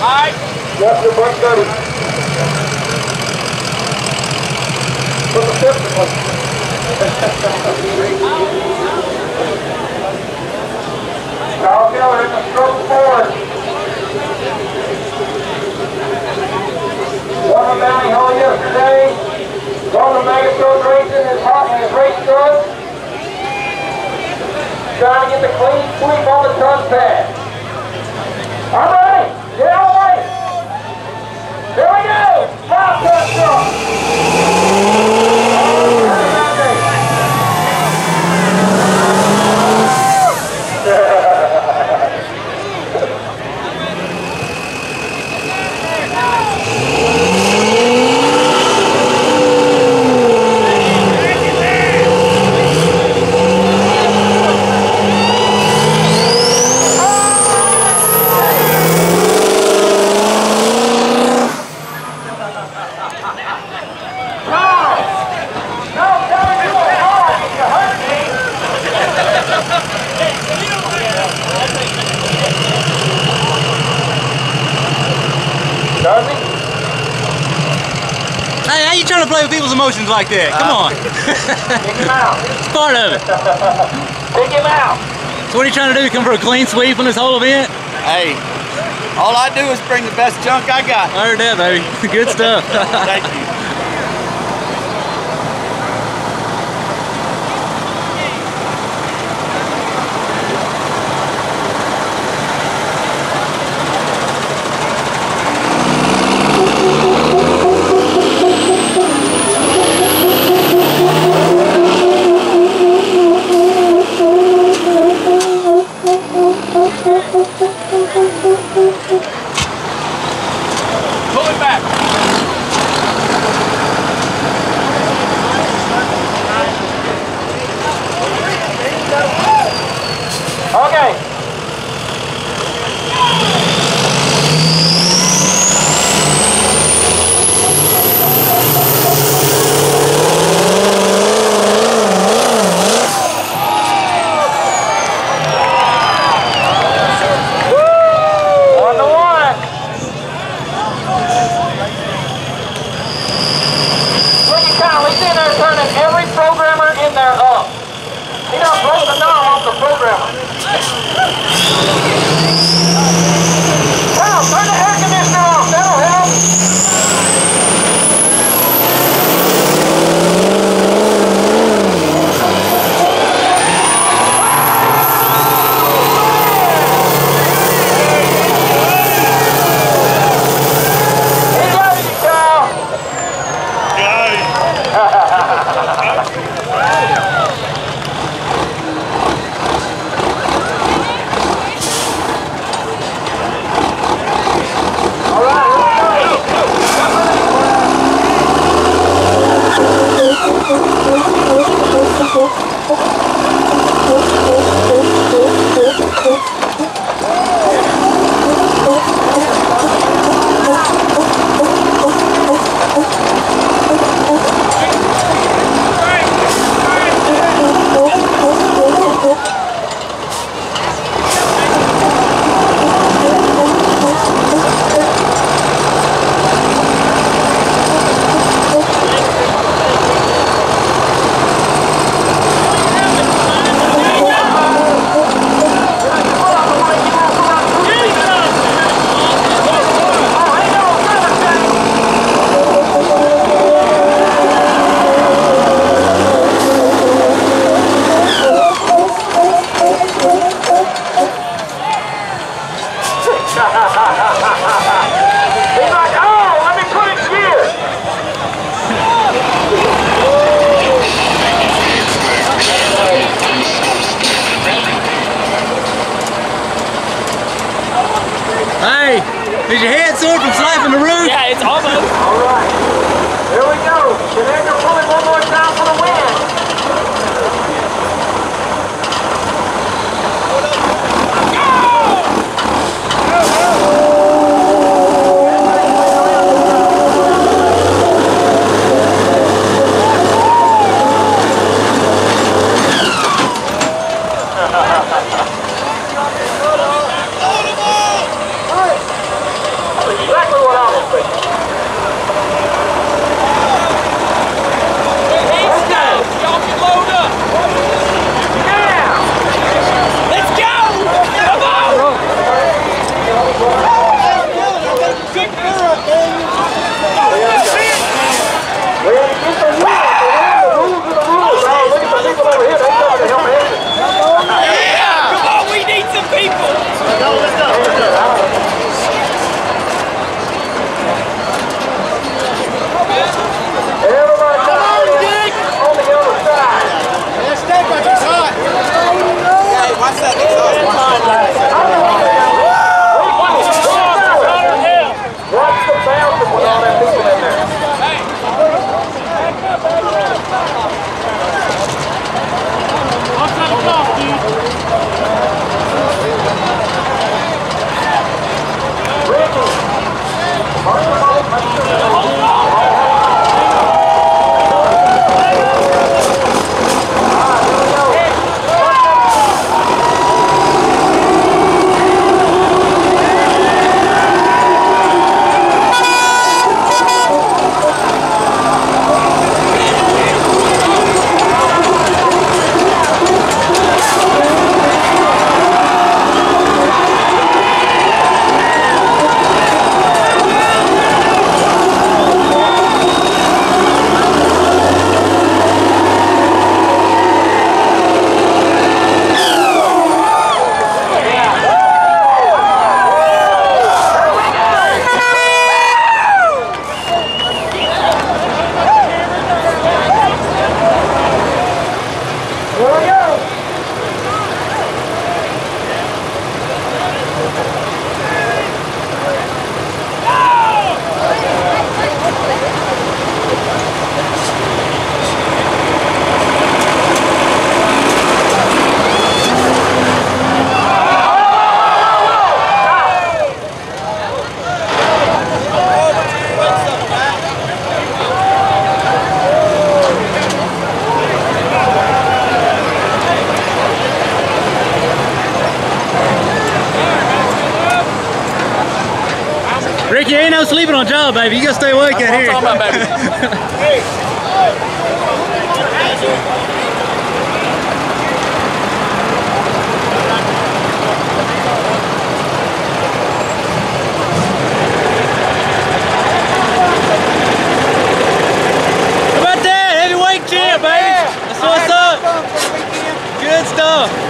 Alright. Just the $130. Put the 50 one. Kyle Keller in the stroke forward. Won the Bounty Hole yesterday. Won the Mega Stroke racing. His race good. Trying to get the clean sweep on the trunk pad. All right, get out of the way. There we go. Stop that truck. Hey, how you trying to play with people's emotions like that? Come on. Pick him out. It's part of it. Pick him out. So what are you trying to do? Come for a clean sweep on this whole event? Hey, all I do is bring the best junk I got. I heard that, baby. Good stuff. Thank you. Pull it back. Okay. Every programmer in there up. He done broke the knob off the programmer. Wow, turn the air conditioner off. That'll help. He got you, Kyle. He's like, oh, let me put it in gear. Hey, is your head sore from slapping the roof? Yeah, it's almost. All right, here we go. Connector pulling one more time for the win. Ricky, ain't no sleeping on job, baby. You gotta stay awake out here. That's what I'm talking about, baby. How about that? Heavyweight champ, baby. That's what's up. Good stuff.